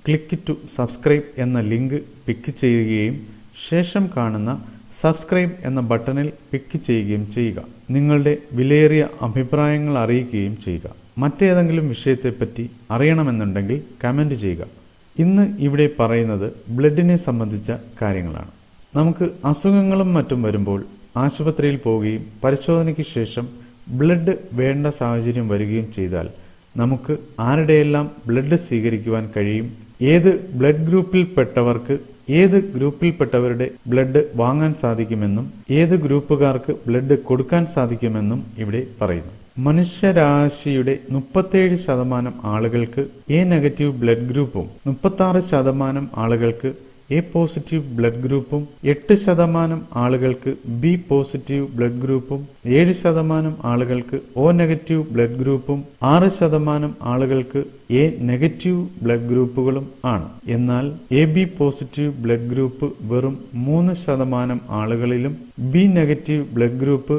Click to subscribe എന്ന link pick ചെയ്യുകയും ശേഷം കാണുന്ന സബ്സ്ക്രൈബ് എന്ന ബട്ടണിൽ ക്ലിക്ക് ചെയ്യുകയും ചെയ്യുക. നിങ്ങളുടെ വിലയേറിയ അഭിപ്രായങ്ങൾ അറിയിക്കുകയും ചെയ്യുക. മറ്റേതെങ്കിലും വിഷയത്തെപ്പറ്റി അറിയണമെന്നുണ്ടെങ്കിൽ കമൻറ്റ് ചെയ്യുക. ഇന്ന് ഇവിടെ പറയുന്നത് ബ്ലഡിനെ സംബന്ധിച്ച കാര്യങ്ങളാണ്. നമുക്ക് അസുഖങ്ങളും മറ്റും വരുമ്പോൾ ആശുപത്രിയിൽ പോവുകയും പരിശോധനയ്ക്ക് ശേഷം ബ്ലഡ് വേണ്ട സാഹചര്യം വരികയും ചെയ്താൽ നമുക്ക് ആരുടെയെല്ലാം ബ്ലഡ് സ്വീകരിക്കുവാൻ കഴിയും, ഏത് ബ്ലഡ് ഗ്രൂപ്പിൽപ്പെട്ടവർക്ക് ഏത് ഗ്രൂപ്പിൽപ്പെട്ടവരുടെ ബ്ലഡ് വാങ്ങാൻ സാധിക്കുമെന്നും ഏത് ഗ്രൂപ്പുകാർക്ക് ബ്ലഡ് കൊടുക്കാൻ സാധിക്കുമെന്നും ഇവിടെ പറയുന്നു. മനുഷ്യരാശിയുടെ 37% ആളുകൾക്ക് എ നെഗറ്റീവ് ബ്ലഡ് ഗ്രൂപ്പും 36% ആളുകൾക്ക് എ പോസിറ്റീവ് ബ്ലഡ് ഗ്രൂപ്പും 8% ആളുകൾക്ക് ബി പോസിറ്റീവ് ബ്ലഡ് ഗ്രൂപ്പും 7% ആളുകൾക്ക് ഒ നെഗറ്റീവ് ബ്ലഡ് ഗ്രൂപ്പും 6% ആളുകൾക്ക് എ നെഗറ്റീവ് ബ്ലഡ് ഗ്രൂപ്പുകളും ആണ്. എന്നാൽ A B positive blood group വെറും 3% ആളുകളിലും ബി നെഗറ്റീവ് ബ്ലഡ് ഗ്രൂപ്പ്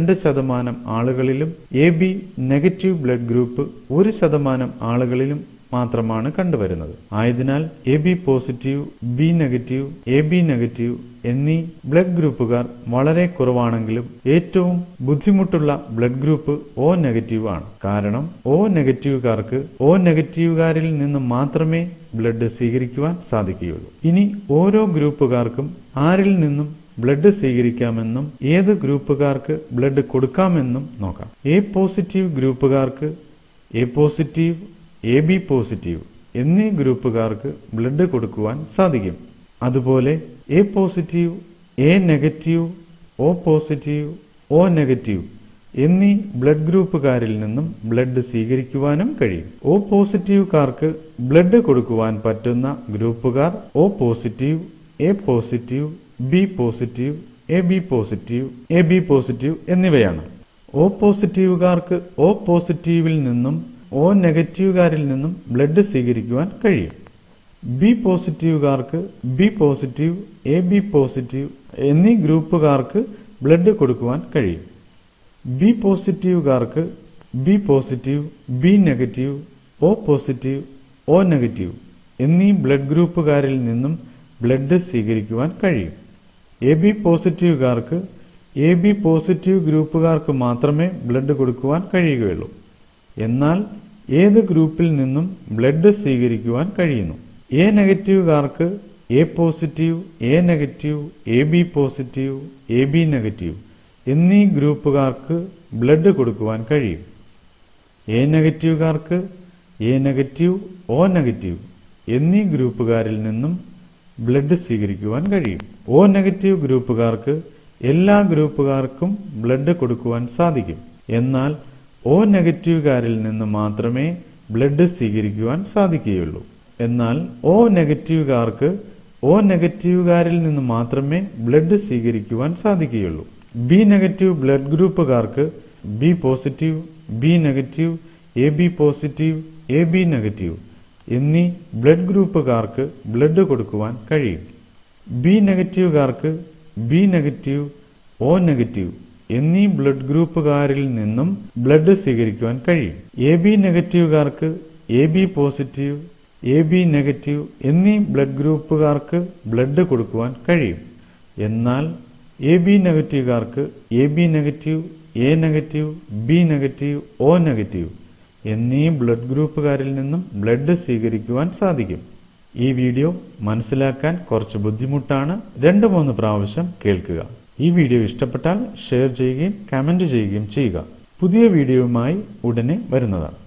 2% ആളുകളിലും A B negative blood group 1% ആളുകളിലും മാത്രമാണ് കണ്ടുവരുന്നത്. ആയതിനാൽ A B positive, B negative, A B negative എന്നീ ബ്ലഡ് ഗ്രൂപ്പുകാർ വളരെ കുറവാണെങ്കിലും ഏറ്റവും ബുദ്ധിമുട്ടുള്ള ബ്ലഡ് ഗ്രൂപ്പ് ഒ നെഗറ്റീവ് ആണ്. കാരണം ഒ നെഗറ്റീവുകാർക്ക് ഒ നെഗറ്റീവുകാരിൽ നിന്ന് മാത്രമേ ബ്ലഡ് സ്വീകരിക്കുവാൻ സാധിക്കുകയുള്ളൂ. ഇനി ഓരോ ഗ്രൂപ്പുകാർക്കും ആരിൽ നിന്നും ബ്ലഡ് സ്വീകരിക്കാമെന്നും ഏത് ഗ്രൂപ്പുകാർക്ക് ബ്ലഡ് കൊടുക്കാമെന്നും നോക്കാം. എ പോസിറ്റീവ് ഗ്രൂപ്പുകാർക്ക് A positive, A B positive എന്നീ ഗ്രൂപ്പുകാർക്ക് ബ്ലഡ് കൊടുക്കുവാൻ സാധിക്കും. അതുപോലെ A positive, A negative, O positive, O negative എന്നീ ബ്ലഡ് ഗ്രൂപ്പുകാരിൽ നിന്നും ബ്ലഡ് സ്വീകരിക്കുവാനും കഴിയും. ഒ പോസിറ്റീവുകാർക്ക് ബ്ലഡ് കൊടുക്കുവാൻ പറ്റുന്ന ഗ്രൂപ്പുകാർ O positive, A positive, B positive, A B positive, A B positive എന്നിവയാണ്. ഒ പോസിറ്റീവുകാർക്ക് ഒ പോസിറ്റീവിൽ നിന്നും ഒ നെഗറ്റീവുകാരിൽ നിന്നും ബ്ലഡ് സ്വീകരിക്കുവാൻ കഴിയും. ബി പോസിറ്റീവുകാർക്ക് B positive, A B positive എന്നീ ഗ്രൂപ്പുകാർക്ക് ബ്ലഡ് കൊടുക്കുവാൻ കഴിയും. ബി പോസിറ്റീവുകാർക്ക് B positive, B negative, O positive, O negative എന്നീ ബ്ലഡ് ഗ്രൂപ്പുകാരിൽ നിന്നും ബ്ലഡ് സ്വീകരിക്കുവാൻ കഴിയും. എ ബി പോസിറ്റീവുകാർക്ക് എ ബി പോസിറ്റീവ് ഗ്രൂപ്പുകാർക്ക് മാത്രമേ ബ്ലഡ് കൊടുക്കുവാൻ കഴിയുകയുള്ളൂ. എന്നാൽ ഏത് ഗ്രൂപ്പിൽ നിന്നും ബ്ലഡ് സ്വീകരിക്കുവാൻ കഴിയുന്നു. എ നെഗറ്റീവുകാർക്ക് A positive, A negative, A B positive, A B negative എന്നീ ഗ്രൂപ്പുകാർക്ക് ബ്ലഡ് കൊടുക്കുവാൻ കഴിയും. എ നെഗറ്റീവുകാർക്ക് എ നെഗറ്റീവ്, ഒ നെഗറ്റീവ് എന്നീ ഗ്രൂപ്പുകാരിൽ നിന്നും ബ്ലഡ് സ്വീകരിക്കുവാൻ കഴിയും. ഒ നെഗറ്റീവ് ഗ്രൂപ്പുകാർക്ക് എല്ലാ ഗ്രൂപ്പുകാർക്കും ബ്ലഡ് കൊടുക്കുവാൻ സാധിക്കും. എന്നാൽ ഒ നെഗറ്റീവുകാരിൽ നിന്ന് മാത്രമേ ബ്ലഡ് സ്വീകരിക്കുവാൻ സാധിക്കുകയുള്ളൂ. എന്നാൽ ഒ നെഗറ്റീവുകാർക്ക് ഒ നെഗറ്റീവുകാരിൽ നിന്ന് മാത്രമേ ബ്ലഡ് സ്വീകരിക്കുവാൻ സാധിക്കുകയുള്ളൂ. ബി നെഗറ്റീവ് ബ്ലഡ് ഗ്രൂപ്പുകാർക്ക് B positive, B negative, A B positive, A B negative എന്നീ ബ്ലഡ് ഗ്രൂപ്പുകാർക്ക് ബ്ലഡ് കൊടുക്കുവാൻ കഴിയും. ബി നെഗറ്റീവുകാർക്ക് ബി നെഗറ്റീവ്, ഒ നെഗറ്റീവ് എന്നീ ബ്ലഡ് ഗ്രൂപ്പുകാരിൽ നിന്നും ബ്ലഡ് സ്വീകരിക്കുവാൻ കഴിയും. എ ബി നെഗറ്റീവുകാർക്ക് A B positive, A B negative എന്നീ ബ്ലഡ് ഗ്രൂപ്പുകാർക്ക് ബ്ലഡ് കൊടുക്കുവാൻ കഴിയും. എന്നാൽ എ ബി നെഗറ്റീവുകാർക്ക് A B negative, A negative, B negative, O negative എന്നീ ബ്ലഡ് ഗ്രൂപ്പുകാരിൽ നിന്നും ബ്ലഡ് സ്വീകരിക്കുവാൻ സാധിക്കും. ഈ വീഡിയോ മനസ്സിലാക്കാൻ കുറച്ച് ബുദ്ധിമുട്ടാണ്. 2-3 പ്രാവശ്യം കേൾക്കുക. ഈ വീഡിയോ ഇഷ്ടപ്പെട്ടാൽ ഷെയർ ചെയ്യുകയും കമന്റ് ചെയ്യുകയും ചെയ്യുക. പുതിയ വീഡിയോയുമായി ഉടനെ വരുന്നതാണ്.